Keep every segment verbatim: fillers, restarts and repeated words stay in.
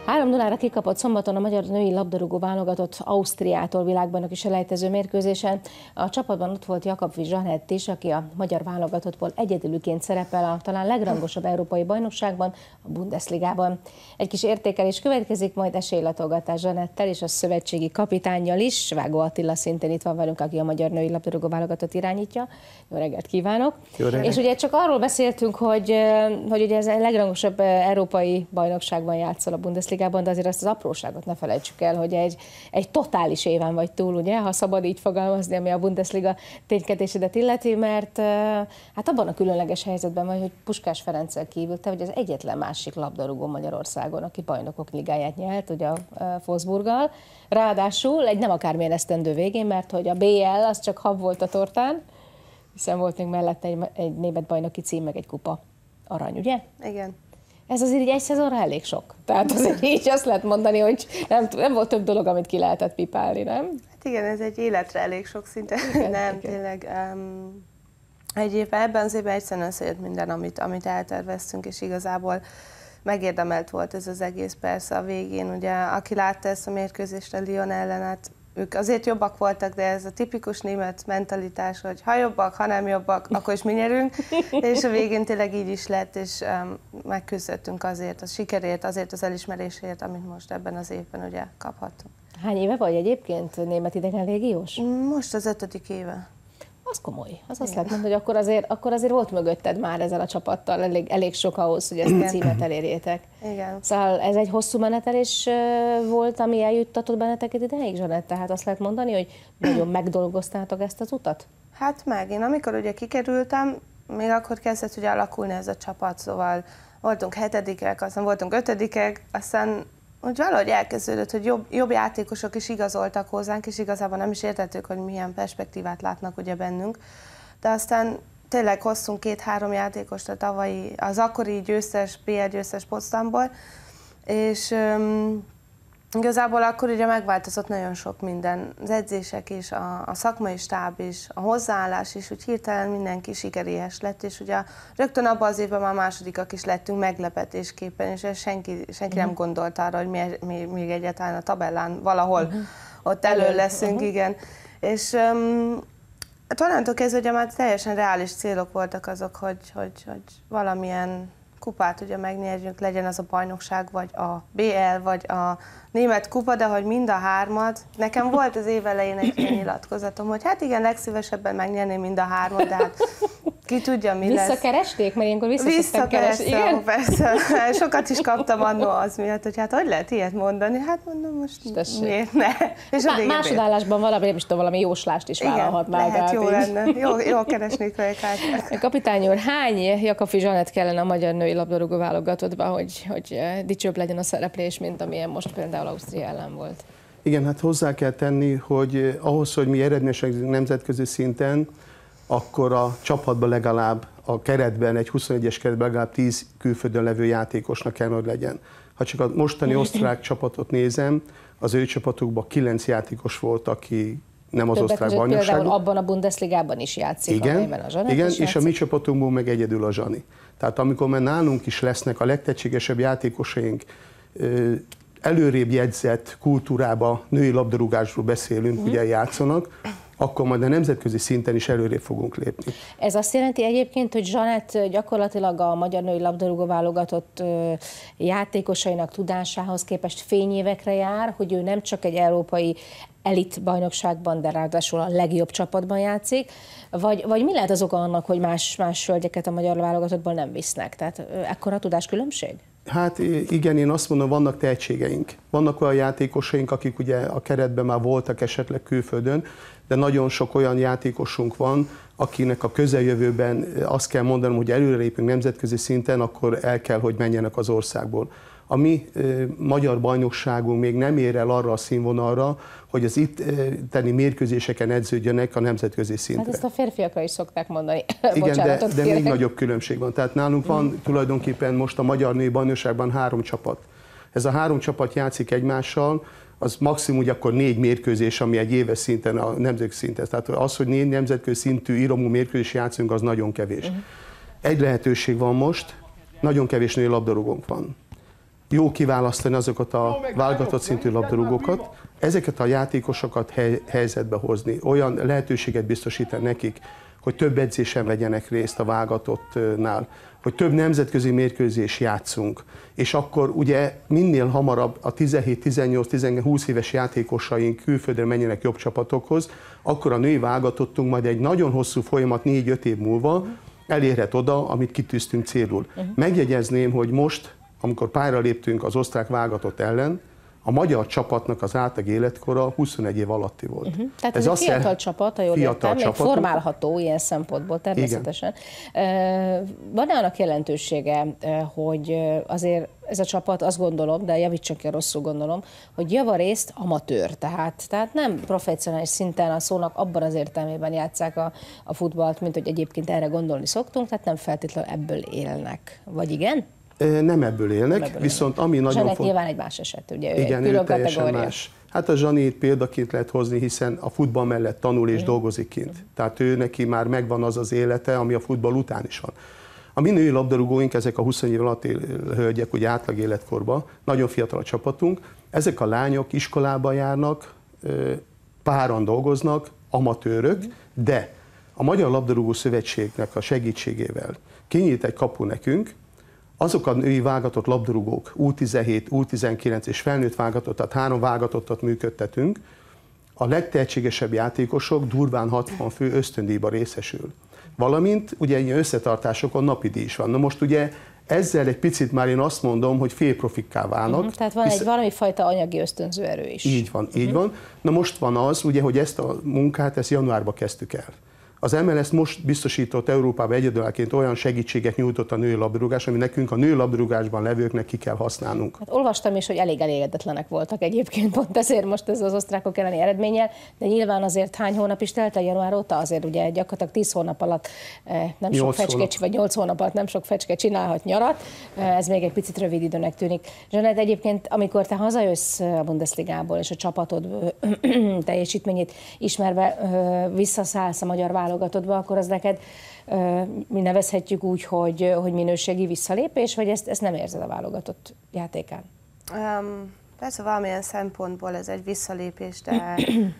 három null-ra kikapott szombaton a magyar női labdarúgó válogatott Ausztriától világbajnoki selejtező mérkőzésen. A csapatban ott volt Jakabfi Zsanett is, aki a magyar válogatottból egyedülűként szerepel a talán legrangosabb európai bajnokságban, a Bundesligában. Egy kis értékelés következik, majd esélylatolgatás Zsanettel és a szövetségi kapitánnyal is. Vágó Attila szintén itt van velünk, aki a magyar női labdarúgó válogatott irányítja. Jó reggelt kívánok! Jó reggelt. És ugye csak arról beszéltünk, hogy, hogy ugye ez a legrangosabb európai bajnokságban játszol a Bundesligában, de azért azt az apróságot ne felejtsük el, hogy egy, egy totális éven vagy túl, ugye, ha szabad így fogalmazni, ami a Bundesliga ténykedésedet illeti, mert hát abban a különleges helyzetben vagy, hogy Puskás Ferenccel kívül te vagy az egyetlen másik labdarúgó Magyarországon, aki bajnokok ligáját nyert, ugye a Wolfsburggal. Ráadásul egy nem akármilyen esztendő végén, mert hogy a bé el az csak hab volt a tortán, hiszen volt még mellette egy, egy német bajnoki cím, meg egy kupa arany, ugye? Igen. Ez azért így egy szezonra elég sok. Tehát azért így azt lehet mondani, hogy nem, nem volt több dolog, amit ki lehetett pipálni, nem? Hát igen, ez egy életre elég sok szinte. Igen, nem, igen. tényleg. Um, egy évben, ebben az évben egyszerűen összejött minden, amit, amit elterveztünk, és igazából megérdemelt volt ez az egész persze a végén. Ugye, aki látta ezt a mérkőzést a Lyon ellen, hát ők azért jobbak voltak, de ez a tipikus német mentalitás, hogy ha jobbak, ha nem jobbak, akkor is mi nyerünk, és a végén tényleg így is lett, és um, megküzdöttünk azért a sikerért, azért az elismerésért, amit most ebben az évben ugye kaphattunk. Hány éve vagy egyébként német idegen légiós? Most az ötödik éve. Az komoly. Az azt lehet mondani, hogy akkor azért, akkor azért volt mögötted már ezzel a csapattal elég, elég sok ahhoz, hogy ezt a címet elérjétek. Igen. Szóval ez egy hosszú menetelés volt, ami eljuttatott benneteket ideig, Zsanett? Tehát azt lehet mondani, hogy nagyon megdolgoztátok ezt az utat? Hát meg. Én amikor ugye kikerültem, még akkor kezdett ugye alakulni ez a csapat, szóval voltunk hetedikek, aztán voltunk ötödikek, aztán úgy valahogy elkezdődött, hogy jobb, jobb játékosok is igazoltak hozzánk, és igazából nem is értettük, hogy milyen perspektívát látnak ugye bennünk. De aztán tényleg hoztunk két-három játékost a tavalyi, az akkori győztes, bé el győztes Potsdamból, és um, igazából akkor ugye megváltozott nagyon sok minden, az edzések is, a, a szakmai stáb is, a hozzáállás is, úgy hirtelen mindenki sikeréhes lett, és ugye rögtön abban az évben már másodikak is lettünk meglepetésképpen, és senki, senki uh-huh. nem gondolt arra, hogy mi, mi, még egyáltalán a tabellán valahol uh-huh. ott elő leszünk, uh-huh. igen. És um, onnantól kezdve ugye már teljesen reális célok voltak azok, hogy, hogy, hogy valamilyen kupát ugye megnyerjünk, legyen az a bajnokság, vagy a bé el, vagy a német kupa, de hogy mind a hármat. Nekem volt az év elején egy ilyen nyilatkozatom, hogy hát igen, legszívesebben megnyerném mind a hármat, de hát ki tudja, mi lesz. Visszakeresték? Mert ilyenkor vissza keresni. Igen, persze. Sokat is kaptam annó az miatt, hogy hát hogy lehet ilyet mondani? Hát mondom, most Tessék. miért ne? És Má- másodállásban valami, nem is tudom, valami jóslást is vállalhatnál. Igen, lehet, jó lenne. Jó, jó keresnék őket. Kapitány úr, hány Jakabfi Zsanett kellene a magyar női labdarúgó válogatottba, hogy, hogy dicsőbb legyen a szereplés, mint amilyen most például Ausztria ellen volt? Igen, hát hozzá kell tenni, hogy ahhoz, hogy mi eredményesek nemzetközi szinten, akkor a csapatban legalább a keretben, egy huszonegyes keretben legalább tíz külföldön levő játékosnak kell, hogy legyen. Ha csak a mostani osztrák csapatot nézem, az ő csapatukban kilenc játékos volt, aki nem az Többek osztrák között bajnokságban. Például abban a Bundesligában is játszik, igen, amelyben a Zsanett igen, is és játszik. a mi csapatunkból meg egyedül a Zsani. Tehát amikor már nálunk is lesznek a legtehetségesebb játékosaink, előrébb jegyzett kultúrába, női labdarúgásról beszélünk, mm. ugye játszanak, akkor majd a nemzetközi szinten is előrébb fogunk lépni. Ez azt jelenti egyébként, hogy Zsanett gyakorlatilag a magyar női labdarúgó válogatott játékosainak tudásához képest fényévekre jár, hogy ő nem csak egy európai elit bajnokságban, de ráadásul a legjobb csapatban játszik, vagy, vagy mi lehet az oka annak, hogy más, más hölgyeket a magyar válogatottból nem visznek? Tehát ekkora tudáskülönbség? Hát igen, én azt mondom, vannak tehetségeink. Vannak olyan játékosaink, akik ugye a keretben már voltak esetleg külföldön, de nagyon sok olyan játékosunk van, akinek a közeljövőben azt kell mondanom, hogy előrelépünk nemzetközi szinten, akkor el kell, hogy menjenek az országból. A mi e, magyar bajnokságunk még nem ér el arra a színvonalra, hogy az itteni mérkőzéseken edződjönek a nemzetközi szintre. Hát ezt a férfiakra is szokták mondani. Igen, de, de még nagyobb különbség van. Tehát nálunk van mm. tulajdonképpen most a magyar női bajnokságban három csapat. Ez a három csapat játszik egymással, az maximum ugye akkor négy mérkőzés, ami egy éves szinten a nemzetközi szinten. Tehát az, hogy négy nemzetközi szintű íromú mérkőzés játszunk, az nagyon kevés. Mm. Egy lehetőség van most, nagyon kevés női labdarúgónk van. jó kiválasztani azokat a válogatott szintű labdarúgókat, ezeket a játékosokat hely, helyzetbe hozni, olyan lehetőséget biztosítani nekik, hogy több edzésen vegyenek részt a válogatottnál, hogy több nemzetközi mérkőzés játszunk, és akkor ugye minél hamarabb a tizenhét, tizennyolc, tizenkilenc, húsz éves játékosaink külföldre menjenek jobb csapatokhoz, akkor a női válogatottunk majd egy nagyon hosszú folyamat, négy-öt év múlva elérhet oda, amit kitűztünk célul. Megjegyezném, hogy most, amikor pályára léptünk az osztrák válogatott ellen, a magyar csapatnak az átlag életkora huszonegy év alatti volt. Uh-huh. Tehát ez, ez egy fiatal csapat, ha jól értem, még formálható ilyen szempontból természetesen. Van-e annak jelentősége, hogy azért ez a csapat, azt gondolom, de javítsak ki, rosszul gondolom, hogy javarészt amatőr, tehát, tehát nem professzionális szinten a szónak abban az értelmében játsszák a, a futballt, mint hogy egyébként erre gondolni szoktunk, tehát nem feltétlenül ebből élnek. Vagy igen? Nem ebből élnek, nem ebből viszont élnek. Ami nagyon fontos... nyilván egy más eset, ugye? Igen, ő teljesen más. Hát a Zsanit példaként lehet hozni, hiszen a futball mellett tanul és mm. dolgozik kint. Mm. Tehát ő neki már megvan az az élete, ami a futball után is van. A mi női labdarúgóink, ezek a húsz év alatti hölgyek, ugye átlag életkorban, nagyon fiatal a csapatunk, ezek a lányok iskolába járnak, páran dolgoznak, amatőrök, mm. de a Magyar Labdarúgó Szövetségnek a segítségével kinyílt egy kapu nekünk, azok a női válogatott labdarúgók, U tizenhét, U tizenkilenc és felnőtt válogatott, tehát három válogatottat működtetünk, a legtehetségesebb játékosok durván hatvan fő ösztöndíjba részesül. Valamint ugye ilyen összetartásokon napi díj is van. Na most ugye ezzel egy picit már én azt mondom, hogy félprofikká válnak. Uh-huh, tehát van hisz... egy valami fajta anyagi ösztönző erő is. Így van, uh-huh. így van. Na most van az, ugye, hogy ezt a munkát, ezt januárban kezdtük el. Az em el es most biztosított Európában egyedülállóként olyan segítséget nyújtott a női labdarúgás, ami nekünk a női labdarúgásban levőknek ki kell használnunk. Hát olvastam is, hogy elég elégedetlenek voltak egyébként, pont ezért most ez az osztrákok elleni eredménnyel, de nyilván azért hány hónap is telt el január óta, azért ugye gyakorlatilag tíz hónap alatt nem sok fecske, vagy nyolc hónap alatt nem sok fecske csinálhat nyarat, ez még egy picit rövid időnek tűnik. Zsanett, egyébként, amikor te hazajössz a Bundesligából és a csapatod teljesítményét ismerve visszaszállsz a magyar válogatottba, akkor az neked mi nevezhetjük úgy, hogy, hogy minőségi visszalépés, vagy ezt, ezt nem érzed a válogatott játékán? Um, persze valamilyen szempontból ez egy visszalépés, de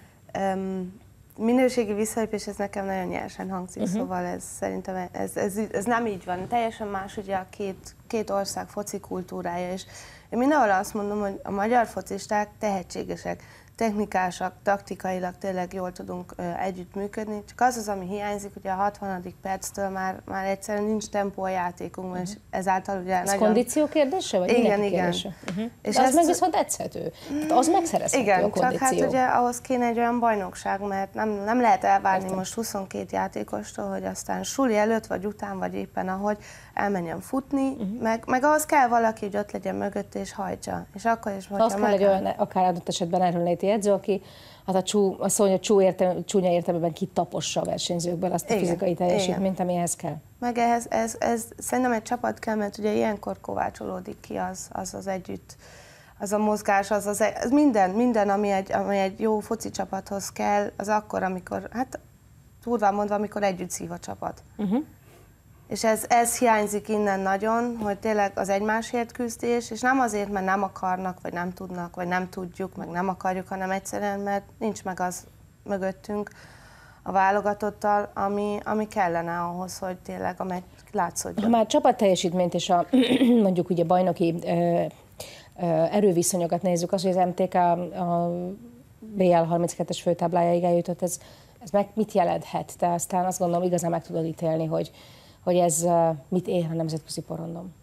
um, minőségi visszalépés, ez nekem nagyon nyersen hangzik, uh-huh. szóval ez szerintem ez, ez, ez nem így van. Teljesen más ugye a két, két ország foci kultúrája, és én mindenhol azt mondom, hogy a magyar focisták tehetségesek, technikásak, taktikailag tényleg jól tudunk ö, együttműködni, csak az az, ami hiányzik, ugye a hatvanadik perctől már, már egyszerűen nincs tempó a játékunkban, uh-huh. és ezáltal ugye ez nagyon... kondíció kérdése, vagy igen, mindenki igen. kérdése? Uh-huh. És az ezt... meg viszont edzhető. Tehát az megszerezhető igen, a kondíció. csak hát ugye ahhoz kéne egy olyan bajnokság, mert nem, nem lehet elvárni Értem. most huszonkét játékostól, hogy aztán suli előtt, vagy után, vagy éppen ahogy elmenjen futni, uh-huh. meg, meg ahhoz kell valaki, hogy ott legyen mögött és hajtsa. És akkor is, hogyha az kell egy olyan, akár adott esetben erőnléti edző, aki hát a csú, azt mondja, hogy csú értelme, csúnya értelmében kitapossa a versenyzőkből azt a igen, fizikai teljesítményt, amihez kell. Meg ehhez, ez, ez, szerintem egy csapat kell, mert ugye ilyenkor kovácsolódik ki az az, az együtt, az a mozgás, az, az, az minden, minden ami, egy, ami egy jó foci csapathoz kell, az akkor, amikor, hát durván mondva, amikor együtt szív a csapat. Uh-huh. És ez, ez hiányzik innen nagyon, hogy tényleg az egymásért küzdés, és nem azért, mert nem akarnak, vagy nem tudnak, vagy nem tudjuk, meg nem akarjuk, hanem egyszerűen, mert nincs meg az mögöttünk a válogatottal, ami, ami kellene ahhoz, hogy tényleg a meccs látszódjon. Ha már csapatteljesítményt és a mondjuk ugye bajnoki ö, ö, erőviszonyokat nézzük, az, hogy az em té ká a bé el harminckettes főtáblájáig eljutott, ez, ez meg mit jelenthet? Te aztán azt gondolom, igazán meg tudod ítélni, hogy hogy ez mit ér a nemzetközi porondon?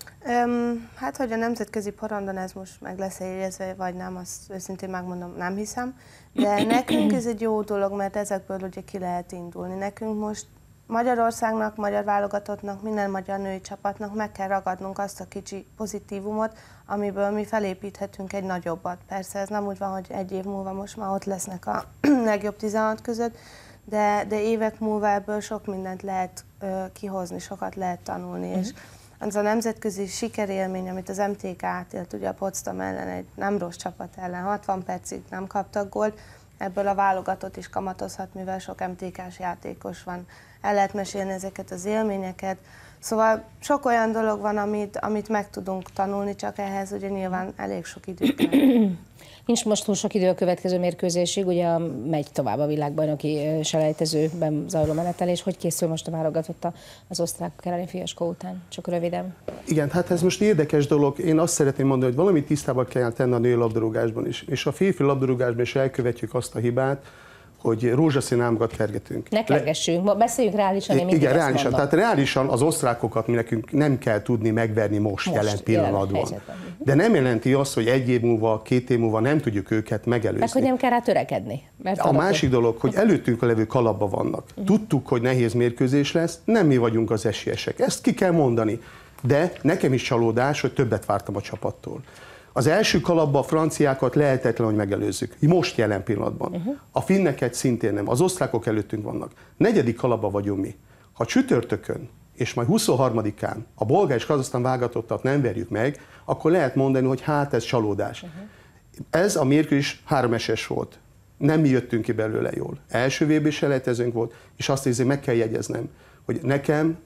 Um, hát, hogy a nemzetközi porondon ez most meg lesz érezve, vagy nem, azt őszintén megmondom, nem hiszem. De nekünk ez egy jó dolog, mert ezekből ugye ki lehet indulni. Nekünk most Magyarországnak, magyar válogatottnak, minden magyar női csapatnak meg kell ragadnunk azt a kicsi pozitívumot, amiből mi felépíthetünk egy nagyobbat. Persze ez nem úgy van, hogy egy év múlva most már ott lesznek a legjobb tizenhat között, De, de évek múlva ebből sok mindent lehet ö, kihozni, sokat lehet tanulni, uh-huh. és az a nemzetközi sikerélmény, amit az em té ká átélt, ugye a Potsdam ellen egy nem rossz csapat ellen, hatvan percig nem kaptak gólt, ebből a válogatott is kamatozhat, mivel sok em té ká-s játékos van. el lehet mesélni ezeket az élményeket. Szóval sok olyan dolog van, amit, amit meg tudunk tanulni, csak ehhez ugye nyilván elég sok idő kell. Nincs most túl sok idő a következő mérkőzésig, ugye megy tovább a világbajnoki selejtezőben zajló menetelés. Hogy készül most a válogatott az osztrákok elleni fiaskó után? Csak röviden. Igen, hát ez most érdekes dolog. Én azt szeretném mondani, hogy valamit tisztában kell tenni a női labdarúgásban is. És a férfi labdarúgásban is elkövetjük azt a hibát, hogy rózsaszín álmokat kergetünk. Ne kergessünk, beszéljünk reálisan, én Igen, reálisan. Tehát reálisan az osztrákokat mi nekünk nem kell tudni megverni most, most jelen pillanatban. De nem jelenti azt, hogy egy év múlva, két év múlva nem tudjuk őket megelőzni. Meg hogy nem kell rá törekedni. Mert a másik dolog, hogy előttünk a levő kalapban vannak. Uh-huh. Tudtuk, hogy nehéz mérkőzés lesz, nem mi vagyunk az esélyesek. Ezt ki kell mondani. De nekem is csalódás, hogy többet vártam a csapattól. Az első kalapban a franciákat lehetetlen, hogy megelőzzük. Most jelen pillanatban. Uh-huh. A finneket szintén nem. Az osztrákok előttünk vannak. Negyedik kalapban vagyunk mi. Ha csütörtökön és majd huszonharmadikán a bolgár és kazahsztán válogatottat nem verjük meg, akkor lehet mondani, hogy hát ez csalódás. Uh-huh. Ez a mérkőzés három eses volt. Nem mi jöttünk ki belőle jól. Első vé bé selejtezőnk volt, és azt hiszem, meg kell jegyeznem, hogy nekem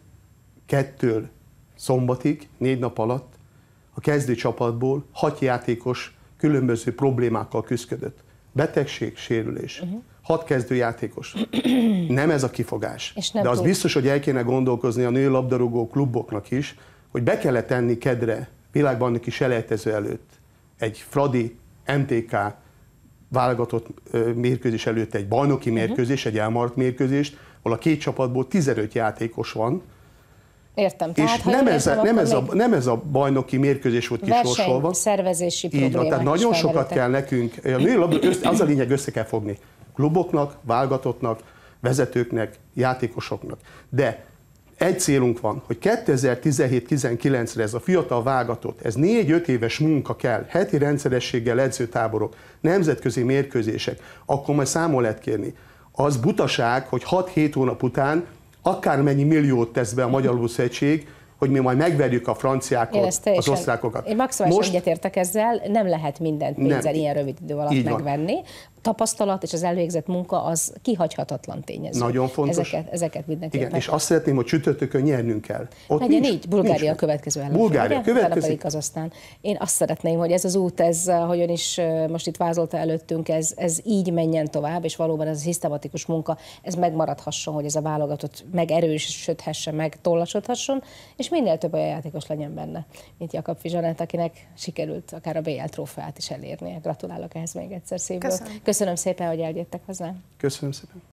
kettől szombatig, négy nap alatt a kezdő csapatból hat játékos különböző problémákkal küzdött. Betegség, sérülés. Uh-huh. Hat kezdő játékos. Nem ez a kifogás. De az tud. Biztos, hogy el kéne gondolkozni a női labdarúgó kluboknak is, hogy be kellett tenni kedre világbajnoki selejtező előtt egy Fradi em té ká válogatott mérkőzés előtt egy bajnoki mérkőzés, uh-huh. egy elmaradt mérkőzést, ahol a két csapatból tizenöt játékos van. Értem. Tehát, és nem, ez a, nem, ez a, nem ez a bajnoki mérkőzés volt kisorsolva. Verseny, szervezési problémák. Így van, tehát nagyon sokat kell nekünk, az a lényeg, össze kell fogni kluboknak, válogatottnak, vezetőknek, játékosoknak. De egy célunk van, hogy kétezer-tizenhét tizenkilencre ez a fiatal válogatott, ez négy-öt éves munka kell, heti rendszerességgel edzőtáborok, nemzetközi mérkőzések, akkor majd számol lehet kérni. Az butaság, hogy hat-hét hónap után akármennyi milliót tesz be a Magyar Labdarúgó-szövetség, hogy mi majd megverjük a franciákat, az osztrákokat. Én maximálisan most egyetértek ezzel, nem lehet mindent pénzzel ilyen rövid idő alatt megvenni. Tapasztalat és az elvégzett munka az kihagyhatatlan tényező. Nagyon fontos. Ezeket, ezeket mindenképpen. Igen, és azt szeretném, hogy csütörtökön nyernünk kell. Ott legyen nincs, így, Bulgária nincs a következő ellenfél. Bulgária következik. Aztán én azt szeretném, hogy ez az út, ez, ahogyan is most itt vázolta előttünk, ez, ez így menjen tovább, és valóban ez a szisztematikus munka, ez megmaradhasson, hogy ez a válogatott megerősödhessen, meg tollasodhasson, és minél több olyan játékos legyen benne, mint Jakab Fizsanett, akinek sikerült akár a bé el trófeát is elérnie. Gratulálok ehhez még egyszer szívből. Köszönöm. Köszönöm szépen, hogy eljöttek hozzám. Köszönöm szépen.